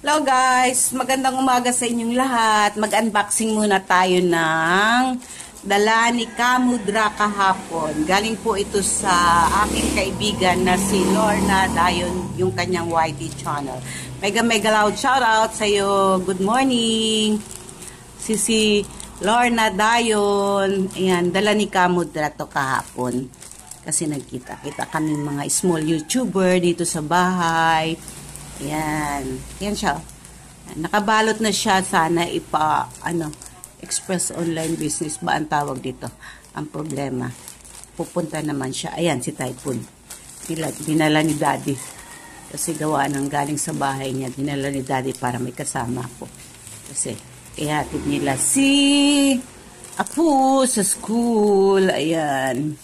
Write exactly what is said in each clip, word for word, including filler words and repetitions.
Hello guys, magandang umaga sa inyong lahat. Mag-unboxing muna tayo ng dala ni Kamudra kahapon. Galing po ito sa aking kaibigan na si Lorna Dayon, yung kanyang Y T channel. Mega mega loud shoutout sa iyo. Good morning. Si si Lorna Dayon. Ayan, dala ni Kamudra to kahapon. Kasi nagkita-kita kami mga small YouTuber dito sa bahay. Yan. Yan siya. Nakabalot na siya. Sana ipa, ano, express online business ba ang tawag dito? Ang problema. Pupunta naman siya. Ayan, si Typhoon. Dinala ni Daddy. Kasi gawa ng galing sa bahay niya. Dinala ni Daddy para may kasama ako. Kasi, ihatid nila si Apu sa school. Ayan.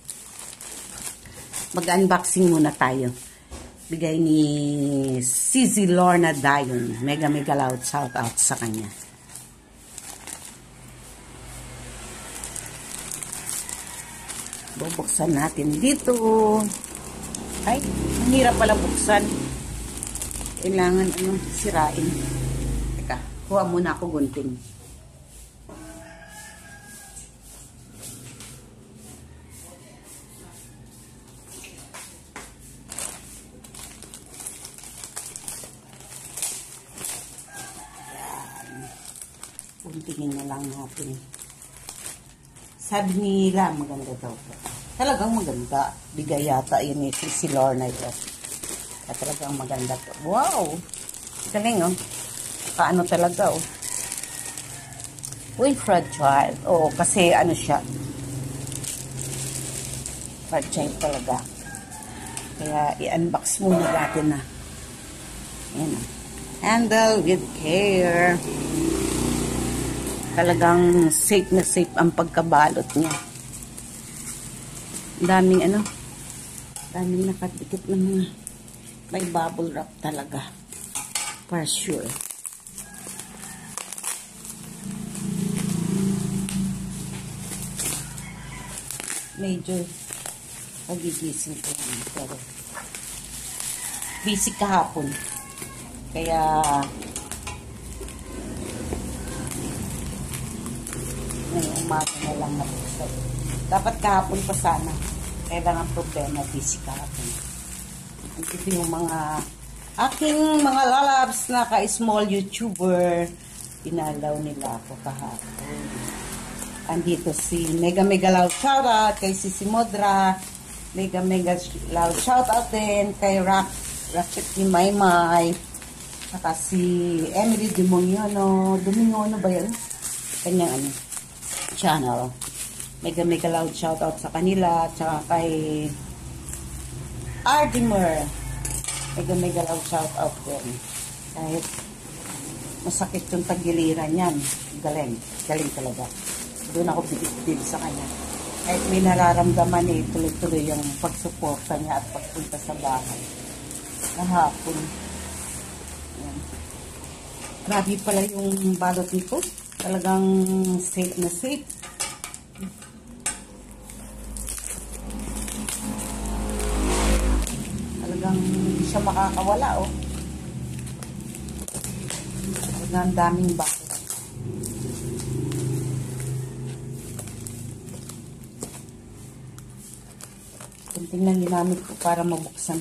Mag-unboxing muna tayo. Bigay ni C Z Lorna Dayon. Mega mega loud shout out sa kanya. Bubuksan natin dito. Ay, ang hirap pala buksan. Kailangan ano, sirain. Teka, kuha muna ako gunting. Tingin na lang natin. Sabi nila, maganda daw po. Talagang maganda. Bigay yata yun eh, si Lorna ito. Talagang maganda po. Wow! Galing oh. Kaano talaga oh. Uy, fragile. Oo, kasi ano siya. Fragile talaga. Kaya i-unbox muna natin na. Ayan oh. Handle with care. Talagang safe na safe ang pagkabalot niya. Daming ano, daming nakadikit ng mga, may bubble wrap talaga. For sure. Medyo pagigising ko lang, pero busy kahapon. Kaya ngayong umaga na lang nabuksan. Dapat kahapon pa sana. Kaya lang ang problema, busy kahapon. Ito yung mga aking mga lalabs na ka-small YouTuber. Pinalaw nila ako kahapon. Andito si Mega Mega Loud Shoutout kay Sisi Modra. Mega Mega Loud Shoutout din kay Rock, Rocket ni Maymay. Saka si Emily Dimonyono. Dimonyono ba yun? Kanyang ano? Channel. Mega mega loud shoutout sa kanila, tsaka kay Ardimer. Mega mega loud shoutout din. Kahit masakit yung tagiliran yan. Galing. Galing talaga. Doon ako bigit-bigit sa kanya. Kahit may nararamdaman eh, tuloy-tuloy yung pagsuporta niya at pagpunta sa bahay. Kahapon. Yan. Grabe pala yung balot nito. Talagang safe na safe. Talagang hindi siya makakawala, oh. Talagang daming bakit. Kunting lang ginamit ko para mabuksan.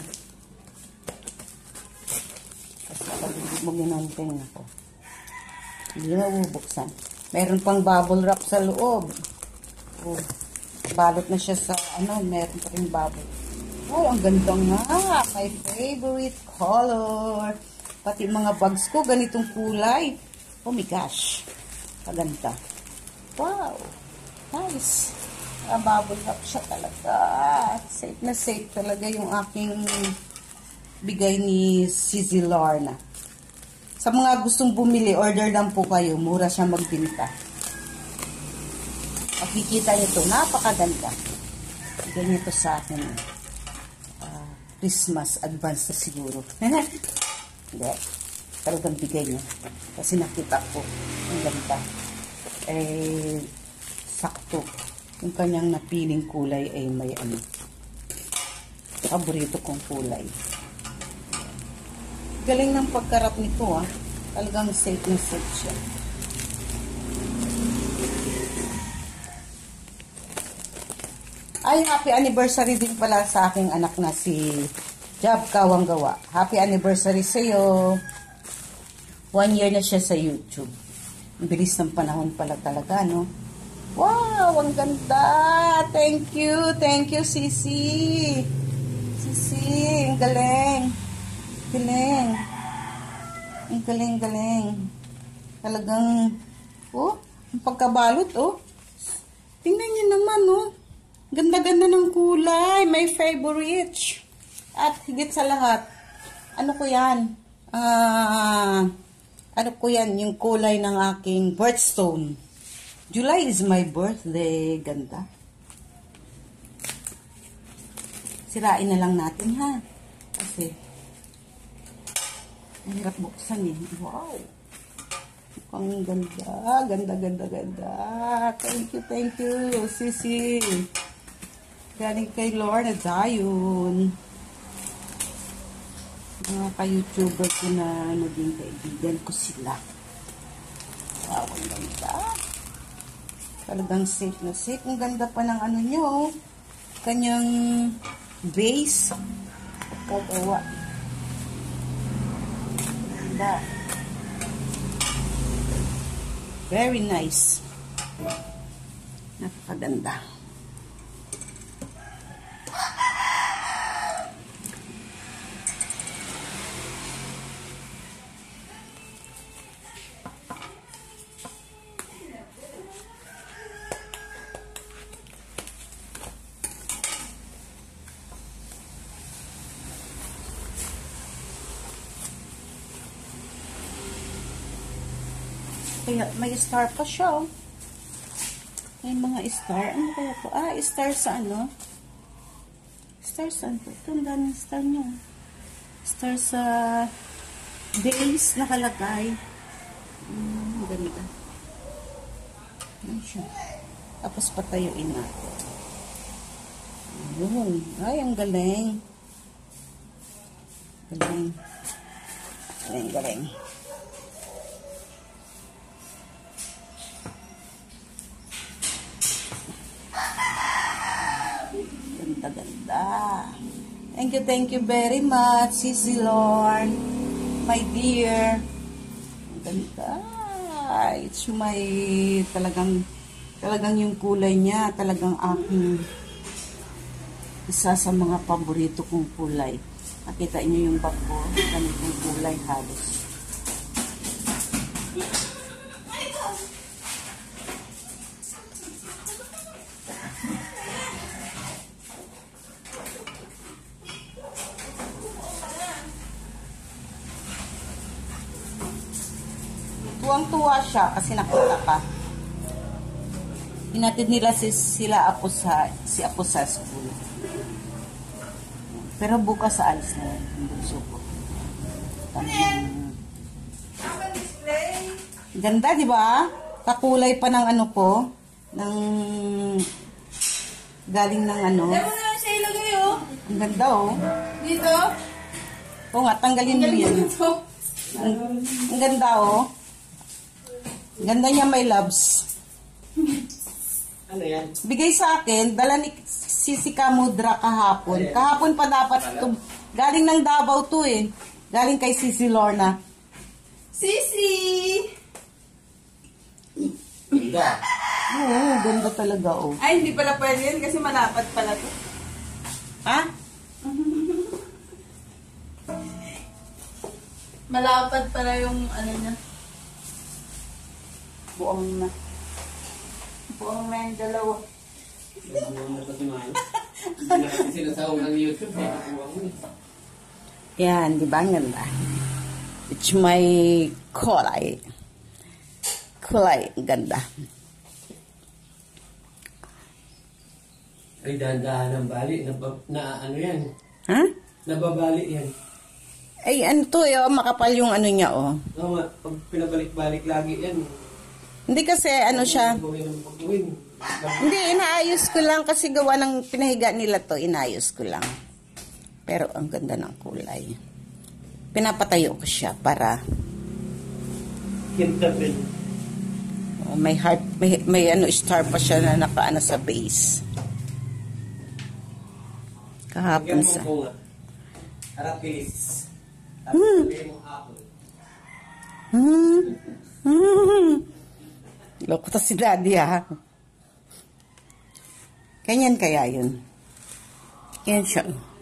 Kasi pag hindi mo ginanting ako. Hindi na bubuksan. Meron pang bubble wrap sa loob. Oh, balot na siya sa ano, meron pa rin bubble. Oh, ang ganda nga. My favorite color. Pati mga bags ko, ganitong kulay. Oh my gosh. Kaganda. Wow. Nice. Ah, bubble wrap siya talaga. Safe na safe talaga yung aking bigay ni C Z Lorna. Sa mga gustong bumili, order lang po kayo. Mura siya magbinta. Makikita nyo ito. Napakaganda. Ganyan ito sa akin. Uh, Christmas advance na siguro. Hindi. Talagang bigay niya. Kasi nakita ko. Ang ganda. Eh, sakto. Yung kanyang napiling kulay ay may ano. Paborito kong kulay. Galing ng pagkarap nito ah. Talagang safe na safe siya. Ay, happy anniversary din pala sa aking anak na si Jab Kawanggawa. Happy anniversary sa'yo. One year na siya sa YouTube. Ang bilis ng panahon pala talaga, no? Wow, ang ganda! Thank you, thank you, Sisi. Sisi, ang galing. Galing. Ang galing, galing. Talagang, oh, ang pagkabalot, oh. Tingnan niyo naman, oh. Ganda-ganda ng kulay. My favorite. At higit sa lahat, ano ko yan? Ah, ano ko yan? Yung kulay ng aking birthstone. July is my birthday. Ganda. Sirain na lang natin, ha? Kasi, ang hirap buksan, eh. Wow. Ang ganda. Ganda, ganda, ganda. Thank you, thank you, Sisi. Galing kay Lorna Dayon. Mga ka-YouTuber ko na naging kaibigan ko sila. Wow, ang ganda. Talagang safe na safe. Ang ganda pa ng ano nyo. Kanyang base. Kagawa. Ganda. Very nice. Napakaganda. Kaya may star pa siya, oh. May mga star. Ano kaya po? Ah, star sa ano? Star saan po? Ito, ang daming star niya. Star sa days nakalagay. Hmm, ganda. Ayan siya. Tapos patayuin natin. Ayun. Ay, ang galing. Galing. Galing, galing. Ganda. Thank you, thank you very much, Sisi Lorn, my dear. Ganda. It's my, talagang, talagang yung kulay niya, talagang aking isa sa mga paborito kong kulay. Nakita niyo yung bag ko, ganitong kulay halos. Tuwang-tuwa siya kasi nakita ka. Hinatid nila si, sila Apo sa, si Apo sa school. Pero bukas sa alis na yun. Yung bunso ko. Tamang... Ganda, di ba? Kakulay pa ng ano ko. Ng... Galing ng ano. Dito mo na siya ilagay, oh. Ang ganda, oh. Dito? Oo nga, tanggalin mo yan. Ang, ang ganda, oh. Ganda niya, my loves. Ano yan? Bigay sa akin, dala ni Sisi Kamudra kahapon. Kahapon pa dapat ito. Galing ng Davao to eh. Galing kay Sisi Lorna. Sisi! Ganda. Oo, ganda talaga, oh. Ay, hindi pala pwede yun kasi malapad pala to. Ha? Malapad pala yung ano niya. Buong na. Buong na yung dalawa. Ano pa si Maya? Hindi na kasi sinasahong ng YouTube. Eh. Nakuha mo eh. Yan, di ba? Ang ganda. It's my kulay. Kulay. Ang ganda. Ay, dahan-dahan ng bali. Na, na ano yan? Ha? Nababali yan. Ay, ano to eh, oh, makapal yung ano niya, oh. Oo nga, pag pinabalik-balik lagi yan. Hindi kasi, ano siya, Gawin ng paggawin. hindi, inaayos ko lang kasi gawa ng pinahiga nila to, inaayos ko lang. Pero ang ganda ng kulay. pinapatayo ko siya para Kintabel. oh, may heart, may, may ano, star pa siya na nakaano sa base. Kahapon sa... Aratilis. Hmm. Hmm. Hmm. Loko to si Daddy, ha? Ganyan kaya yun. Ganyan siya.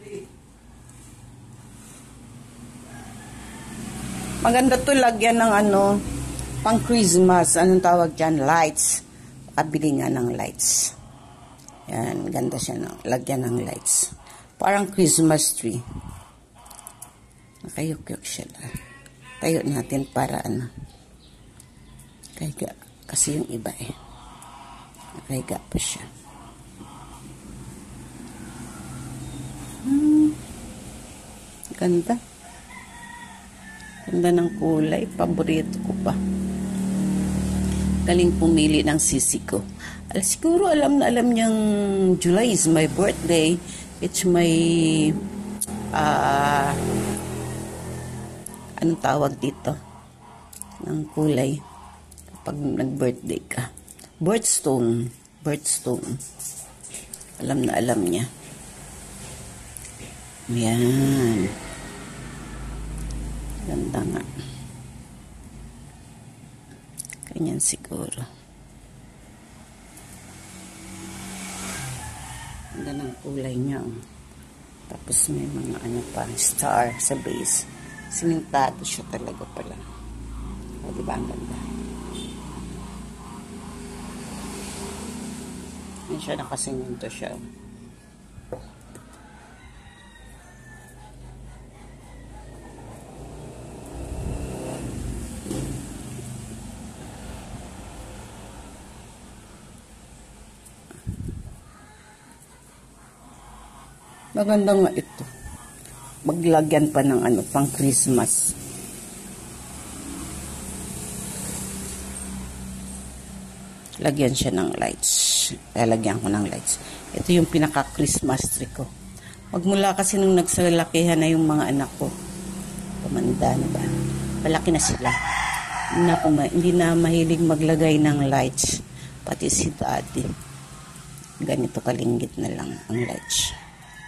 Maganda to lagyan ng ano, pang Christmas. Anong tawag dyan? Lights. Pakabili nga ng lights. Yan, ganda siya. No? Lagyan ng lights. Parang Christmas tree. Nakayuk-yuk siya. Tayo natin para ano. Kaya, kasi yung iba eh. Nakaiga pa siya. Hmm. Ganda. Ganda ng kulay. Paborito ko pa. Galing pumili ng sisi ko. Al siguro alam na alam niyang July is my birthday. It's my ah uh, anong tawag dito? Ng kulay. Kapag nag-birthday ka. Birthstone. Birthstone. Alam na alam niya. Yan. Ganda nga. Ganyan siguro. Ganda ng kulay niya. Tapos may mga ano pa, star sa base. Sinintado siya talaga pala. O, diba ang ganda? Yan siya, nakasinginto siya. Maganda nga ito. Maglagyan pa ng ano, pang Christmas. Lagyan siya ng lights. Lalagyan ko ng lights. Ito yung pinaka-Christmas tree ko. Magmula kasi nung nagsalakihan na yung mga anak ko. Pamanda na ba? Palaki na sila. Hindi na, hindi na mahilig maglagay ng lights. Pati si Daddy. Ganito kalinggit na lang ang lights.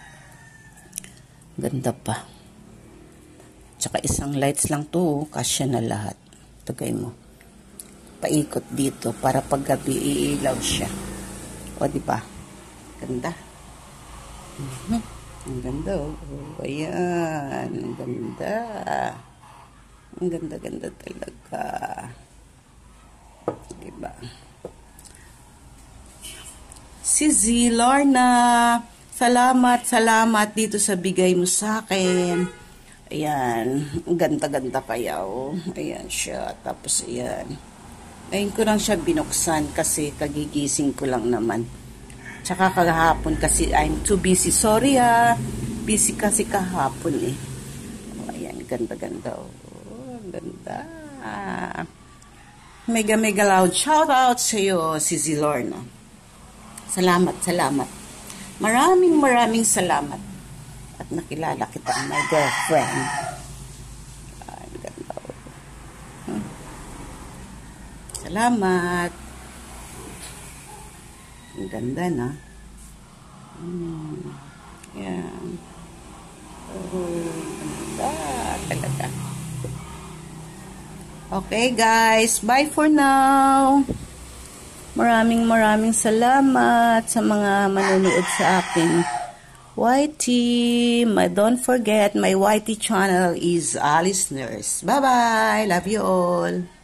Ganda pa. Tsaka isang lights lang to, kasya na lahat. Tagay mo. Paikot dito para paggabi iilaw siya. O, diba? Ganda. Mm-hmm. Ang ganda, oh. Ayan. Ang ganda. Ang ganda-ganda talaga. Diba? Si Z. Lorna. Salamat, salamat dito sa bigay mo sa akin. Ayan, ganda-ganda kaya, oh. Ayan siya, tapos ayan. Ngayon ko lang siya binuksan kasi kagigising ko lang naman. Tsaka kahapon kasi I'm too busy. Sorry ah, busy kasi kahapon eh. Oh, ayan, ganda-ganda, oh. Ganda. Mega mega loud shout out sa iyo, si Zilorna. Salamat, salamat. Maraming maraming salamat at nakilala kita, my girlfriend. Ah, ganda. Hmm. Salamat. Ang ganda na. Hmm. Yan. Oh, ganda talaga. Okay guys, bye for now. Maraming maraming salamat sa mga manonood sa akin Y T. Don't forget, my Y T channel is Alice Nurse. Bye-bye. Love you all.